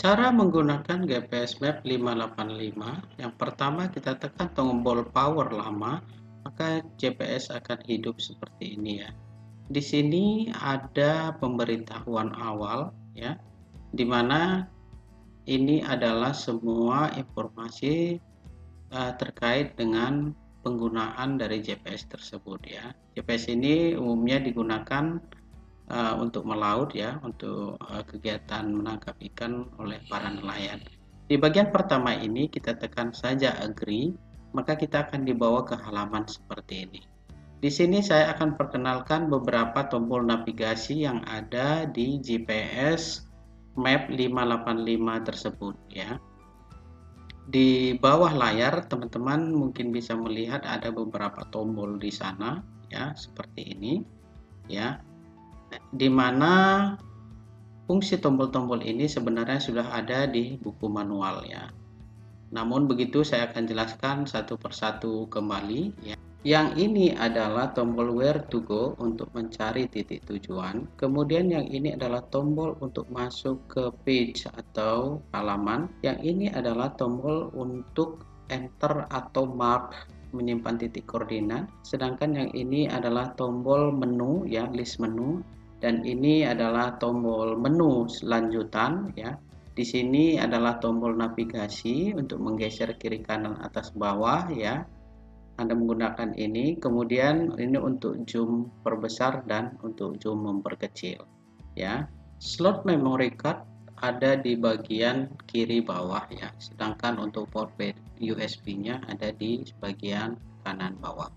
Cara menggunakan GPS Map 585, yang pertama kita tekan tombol power lama, maka GPS akan hidup seperti ini ya. Di sini ada pemberitahuan awal ya, di mana ini adalah semua informasi terkait dengan penggunaan dari GPS tersebut ya. GPS ini umumnya digunakan untuk melaut ya, untuk kegiatan menangkap ikan oleh para nelayan. Di bagian pertama ini kita tekan saja agree, maka kita akan dibawa ke halaman seperti ini. Di sini saya akan perkenalkan beberapa tombol navigasi yang ada di GPS Map 585 tersebut ya. Di bawah layar teman-teman mungkin bisa melihat ada beberapa tombol di sana ya, seperti ini ya, di mana fungsi tombol-tombol ini sebenarnya sudah ada di buku manual ya. Namun begitu saya akan jelaskan satu persatu kembali ya. Yang ini adalah tombol where to go untuk mencari titik tujuan. Kemudian yang ini adalah tombol untuk masuk ke page atau halaman. Yang ini adalah tombol untuk enter atau mark, menyimpan titik koordinat. Sedangkan yang ini adalah tombol menu ya, list menu. Dan ini adalah tombol menu lanjutan ya. Di sini adalah tombol navigasi untuk menggeser kiri kanan atas bawah ya. Anda menggunakan ini, kemudian ini untuk zoom perbesar dan untuk zoom memperkecil ya. Slot memory card ada di bagian kiri bawah ya, sedangkan untuk port USB-nya ada di bagian kanan bawah.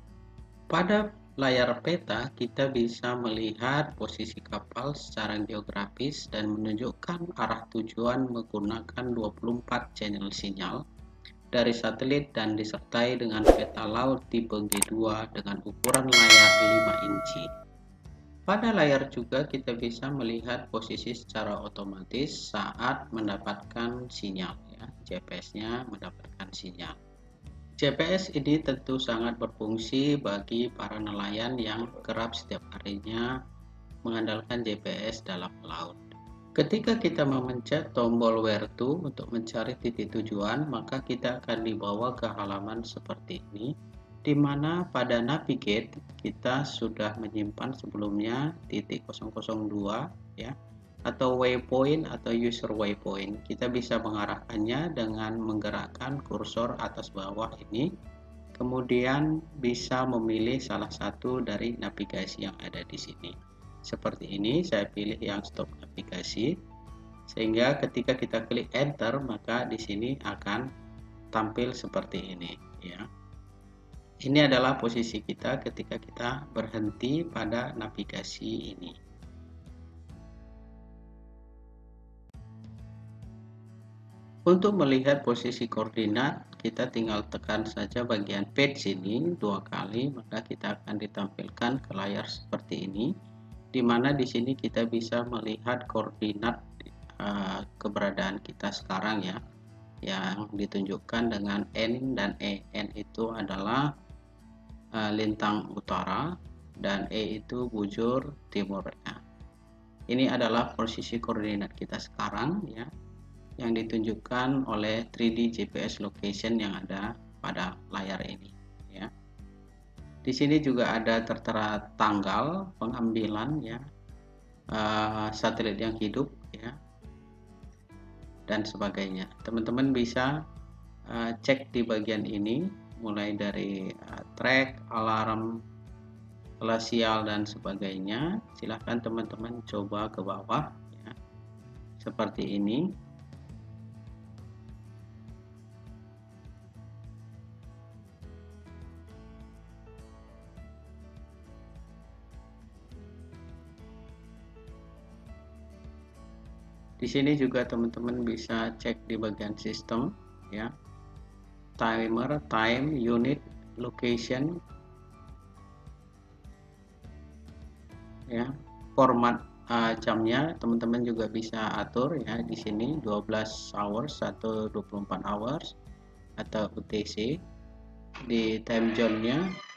Pada layar peta kita bisa melihat posisi kapal secara geografis dan menunjukkan arah tujuan menggunakan 24 channel sinyal dari satelit dan disertai dengan peta laut tipe G2 dengan ukuran layar 5 inci. Pada layar juga kita bisa melihat posisi secara otomatis saat mendapatkan sinyal ya, GPS-nya mendapatkan sinyal. GPS ini tentu sangat berfungsi bagi para nelayan yang kerap setiap harinya mengandalkan GPS dalam melaut. Ketika kita memencet tombol where to untuk mencari titik tujuan, maka kita akan dibawa ke halaman seperti ini, di mana pada navigate kita sudah menyimpan sebelumnya titik 002 ya, atau waypoint atau user waypoint. Kita bisa mengarahkannya dengan menggerakkan kursor atas bawah ini, kemudian bisa memilih salah satu dari navigasi yang ada di sini. Seperti ini, saya pilih yang stop navigasi, sehingga ketika kita klik enter maka di sini akan tampil seperti ini ya. Ini adalah posisi kita ketika kita berhenti pada navigasi ini. Untuk melihat posisi koordinat, kita tinggal tekan saja bagian page ini 2 kali, maka kita akan ditampilkan ke layar seperti ini, di mana di sini kita bisa melihat koordinat keberadaan kita sekarang ya, yang ditunjukkan dengan N dan E. N itu adalah lintang utara dan E itu bujur timurnya. Ini adalah posisi koordinat kita sekarang ya, yang ditunjukkan oleh 3D GPS location yang ada pada layar ini ya. Di sini juga ada tertera tanggal pengambilan ya, satelit yang hidup ya, dan sebagainya. Teman-teman bisa cek di bagian ini, mulai dari track, alarm, glasial dan sebagainya. Silahkan teman-teman coba ke bawah ya, seperti ini. Di sini juga teman-teman bisa cek di bagian sistem ya, timer, time, unit, location ya, format jamnya teman-teman juga bisa atur ya, di sini 12 hours atau 24 hours atau UTC. Di time zone-nya